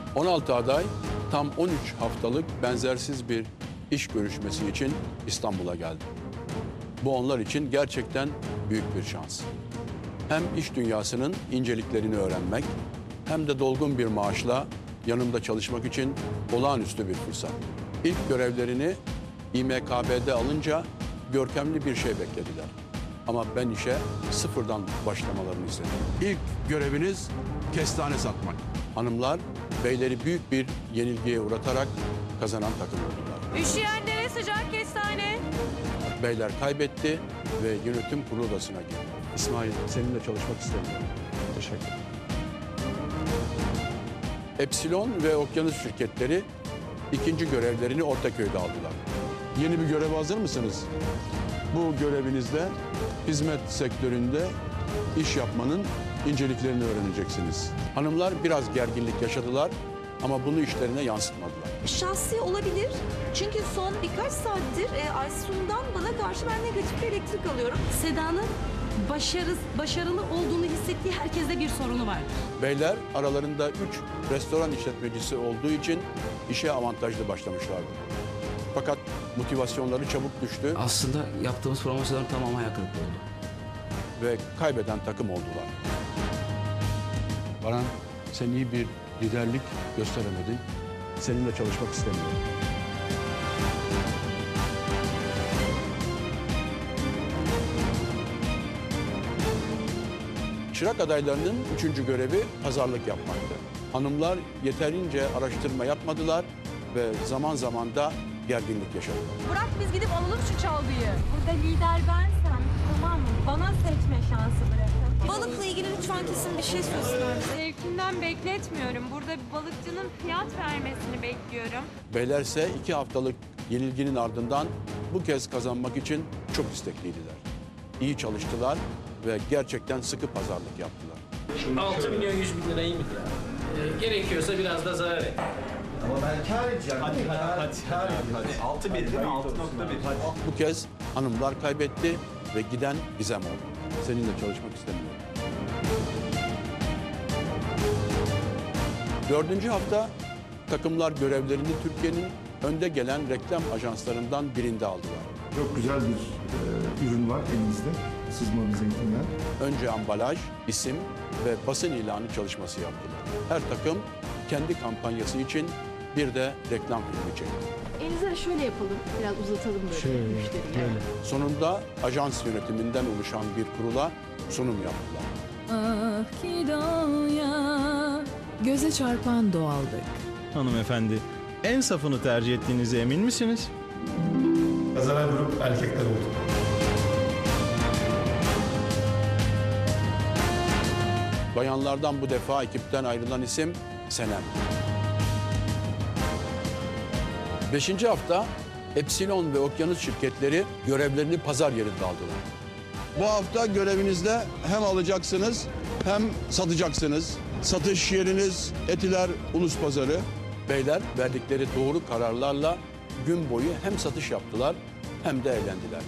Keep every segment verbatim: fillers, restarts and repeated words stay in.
on altı aday tam on üç haftalık benzersiz bir iş görüşmesi için İstanbul'a geldi. Bu onlar için gerçekten büyük bir şans. Hem iş dünyasının inceliklerini öğrenmek hem de dolgun bir maaşla yanımda çalışmak için olağanüstü bir fırsat. İlk görevlerini İ M K B'de alınca görkemli bir şey beklediler. Ama ben işe sıfırdan başlamalarını istedim. İlk göreviniz kestane satmak. Hanımlar, beyleri büyük bir yenilgiye uğratarak kazanan takım oldular. Üşüyenlere sıcak kestane. Beyler kaybetti ve yönetim kurulu odasına girdi. İsmail, seninle çalışmak istemiyorum. Teşekkür ederim. Epsilon ve Okyanus şirketleri ikinci görevlerini Ortaköy'de aldılar. Yeni bir göreve hazır mısınız? Bu görevinizde hizmet sektöründe iş yapmanın inceliklerini öğreneceksiniz. Hanımlar biraz gerginlik yaşadılar ama bunu işlerine yansıtmadılar. Şahsi olabilir. Çünkü son birkaç saattir e, Aysun'dan bana karşı ben negatif bir elektrik alıyorum. Seda'nın başarı, başarılı olduğunu hissettiği herkeste bir sorunu var. Beyler aralarında üç restoran işletmecisi olduğu için işe avantajlı başlamışlardı. Fakat motivasyonları çabuk düştü Aslında yaptığımız promosyonların tamamı hayal kırıklığı oldu. ve kaybeden takım oldular. Baran, sen iyi bir liderlik gösteremedin. Seninle çalışmak istemiyorum. Çırak adaylarının üçüncü görevi pazarlık yapmaktı. Hanımlar yeterince araştırma yapmadılar ve zaman zaman da gerginlik yaşadılar. Bırak biz gidip alalım şu çalgıyı. Burada lider bensem, tamam mı? Bana seçme şansı bırakın. Balıkla ilgili lütfen kesin bir şey söylesinler. Zevkinden bekletmiyorum. Burada bir balıkçının fiyat vermesini bekliyorum. Beylerse iki haftalık yenilginin ardından bu kez kazanmak için çok istekliydiler. İyi çalıştılar ve gerçekten sıkı pazarlık yaptılar. altı milyon yüz bin lira iyi midir ya? Ee, gerekiyorsa biraz da zarar et. Ama ben kâr edeceğim. Hadi, hadi, hadi, Kâr hadi, edeceğim. hadi. altı bir değil mi? altı nokta bir. Bu kez hanımlar kaybetti ve giden Gizem oldu. Seninle çalışmak istemiyorum. Dördüncü hafta takımlar görevlerini Türkiye'nin önde gelen reklam ajanslarından birinde aldılar. Çok güzel bir e, ürün var elimizde. Sızma bir zeytinyağı. Önce ambalaj, isim ve basın ilanı çalışması yaptılar. Her takım kendi kampanyası için bir de reklam filmi çekti. Elinize şöyle yapalım, biraz uzatalım böyle Şöyle, müşteriye. böyle. Sonunda ajans yönetiminden oluşan bir kurula sunum yaptılar. Ah ki doğuya. Göze çarpan doğallık. Hanımefendi, en safını tercih ettiğinize emin misiniz? Kazanan grup erkekler oldu. Bayanlardan bu defa ekipten ayrılan isim Senem. Beşinci hafta Epsilon ve Okyanus şirketleri görevlerini pazar yerinde aldılar. Bu hafta görevinizde hem alacaksınız hem satacaksınız. Satış yeriniz Etiler Ulus Pazarı. Beyler verdikleri doğru kararlarla gün boyu hem satış yaptılar hem de eğlendiler.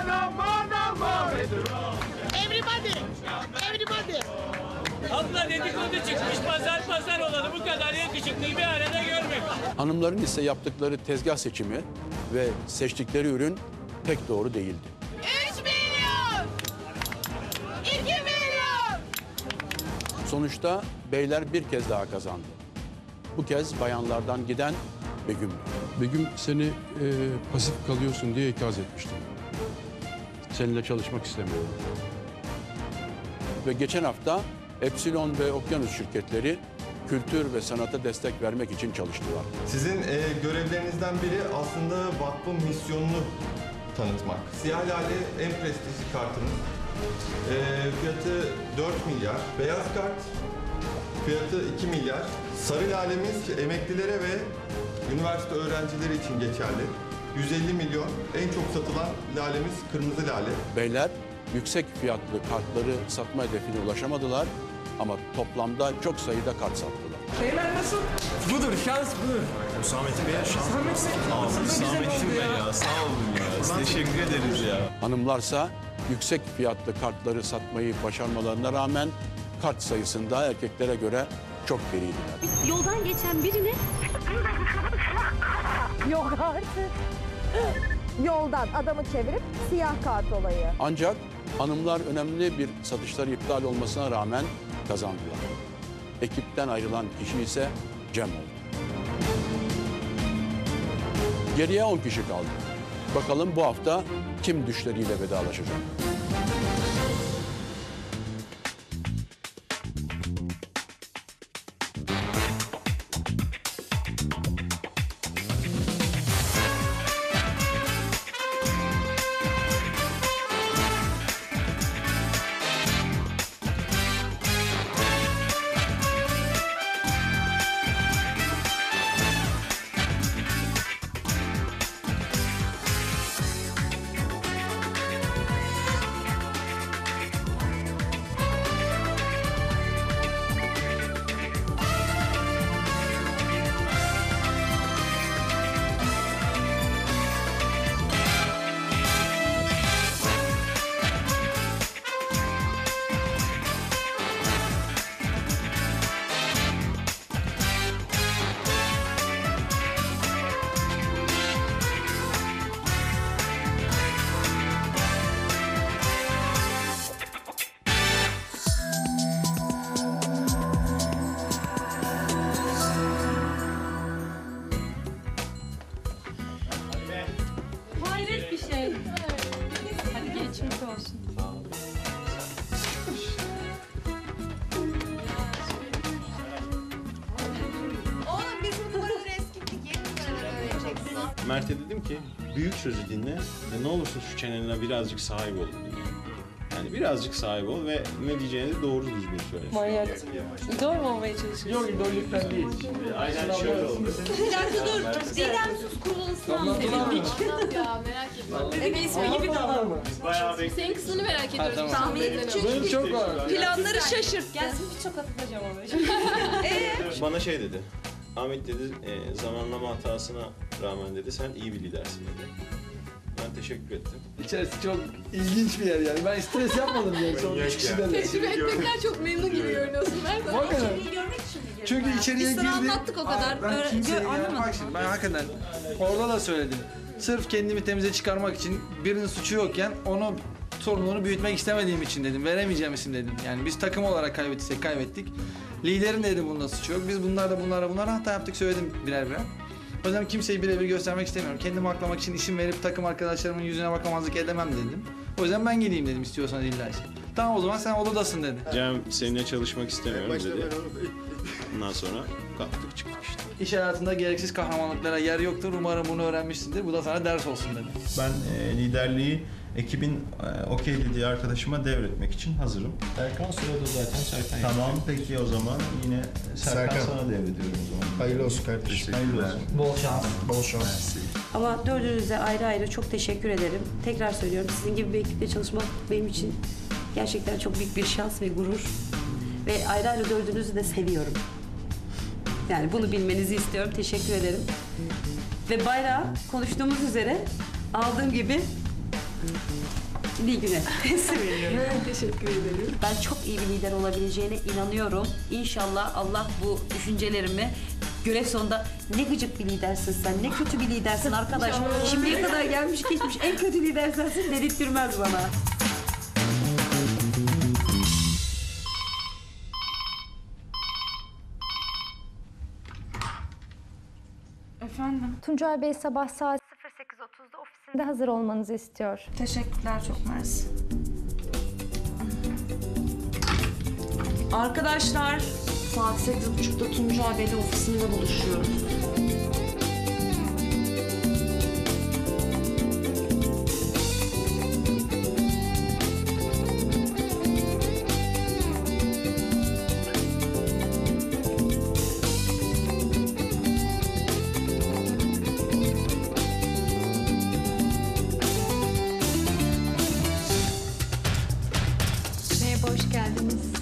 Abla dedikodu çıkmış, pazar pazar olalım. Bu kadar yakışıklıyı bir arada görmedim. Hanımların ise yaptıkları tezgah seçimi ve seçtikleri ürün pek doğru değildi. üç milyon. iki milyon. Sonuçta beyler bir kez daha kazandı. Bu kez bayanlardan giden Begüm. Begüm seni e, pasif kalıyorsun diye ikaz etmiştim. Seninle çalışmak istemiyorum. Ve geçen hafta Epsilon ve Okyanus şirketleri kültür ve sanata destek vermek için çalıştılar. Sizin e, görevlerinizden biri aslında vakfın misyonunu tanıtmak. Siyah Lale en prestijli kartımız. E, fiyatı dört milyar. Beyaz kart fiyatı iki milyar. Sarı Lale'miz emeklilere ve üniversite öğrencileri için geçerli. yüz elli milyon. En çok satılan lalemiz Kırmızı Lale. Beyler yüksek fiyatlı kartları satma hedefine ulaşamadılar ama toplamda çok sayıda kart sattılar. Beyler nasıl? Budur, şans budur. Hüsamettin Bey, şans. Hüsamettin Bey ya, sağ olun ya. Teşekkür ederiz ya. Hanımlarsa yüksek fiyatlı kartları satmayı başarmalarına rağmen kart sayısında erkeklere göre çok geriydiler. Yoldan geçen birini Yok artık. Yoldan adamı çevirip siyah kart olayı. Ancak hanımlar önemli bir satışları iptal olmasına rağmen kazandılar. Ekipten ayrılan kişi ise Cem oldu. Geriye on kişi kaldı. Bakalım bu hafta kim düşleriyle vedalaşacak? Hayret bir şey. Hadi geçmiş olsun. Oğlum biz bu numaraları eskittik. Yeni numaraları öğreneceksin. Mert'e dedim ki büyük sözü dinle ve ne olursa şu çenene birazcık sahip ol. Yani birazcık sahip ol ve ne diyeceğini de doğru düzgün söyle. Manyak. İdol mu olmaya çalışıyorsun? Yok idollikten değil. Aynen şöyle oldu. Bir dakika dur. Didem sus kurulmasını anlatalım. Ya merak etme. Ebe ismi gibi tamam. Biz bayağı bekledik. Senin kısmını merak ediyoruz. tamam. Tahmin edelim. Benim çok var. Planları şaşırt. Gelsin bir çok atacağım ama. Bana şey dedi. Ahmet dedi e, zamanlama hatasına rağmen dedi sen iyi bir lidersin dedi. Ben teşekkür ettim. İçerisi çok ilginç bir yer yani. Ben stres yapmadım yani son üç kişiden de. Tecrübe etmekten çok memnun gibi görünüyorsun. Nerede? Hakikaten. Çünkü içeriye Biz girdi. sana anlattık o kadar. Ben Öğren- kimseye gö- yani anlamadık. bak şimdi ben hakikaten orada da söyledim. Sırf kendimi temize çıkarmak için birinin suçu yokken onu sorumluluğunu büyütmek istemediğim için dedim. Veremeyeceğim isim dedim. Yani biz takım olarak kaybettiysek kaybettik. Liderin dedim bunda suçu yok. Biz bunlarla bunlarla bunlarla hata yaptık söyledim birer birer. O yüzden kimseyi birebir göstermek istemiyorum. Kendimi aklamak için isim verip takım arkadaşlarımın yüzüne bakamazlık edemem dedim. O yüzden ben gideyim dedim istiyorsanız illa ki. Tamam o zaman sen odadasın dedi. Cem seninle çalışmak istemiyorum dedi. Ondan sonra kalktık çıktık işte. İş hayatında gereksiz kahramanlıklara yer yoktur. Umarım bunu öğrenmişsindir. Bu da sana ders olsun dedi. Ben e, liderliği ekibin e, okey dediği arkadaşıma devretmek için hazırım. Serkan sırada zaten Serkan. Tamam peki o zaman yine Serkan, Serkan. sana devrediyorum o zaman. Hayırlı olsun kardeşim. Hayırlı olsun. Bol şans. Bol şans. ama dördünüze ayrı ayrı çok teşekkür ederim. Tekrar söylüyorum sizin gibi bir ekiple çalışmak benim için gerçekten çok büyük bir şans ve gurur. Ve ayrı ayrı dördünüzü de seviyorum. Yani bunu bilmenizi istiyorum. Teşekkür ederim. Ve bayrağı konuştuğumuz üzere aldığım gibi Nilgün'e teslim ediyorum. Teşekkür ederim. Ben çok iyi bir lider olabileceğine inanıyorum. İnşallah Allah bu düşüncelerimi görev sonunda ne gıcık bir lidersin sen, ne kötü bir lidersin arkadaş. Şimdiye kadar gelmiş geçmiş en kötü lider sensin dedirttirmez bana. Efendim? Tuncay Bey sabah saat sıfır sekiz otuzda ofisinde hazır olmanızı istiyor. Teşekkürler çok mersi. Arkadaşlar saat sekiz buçukta Tuncay Bey'le ofisinde buluşuyoruz. Merhaba, hoş geldiniz.